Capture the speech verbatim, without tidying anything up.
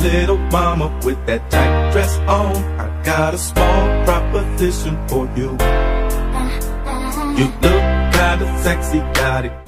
little mama with that tight dress on, I got a small proposition for you. You look kinda sexy, got it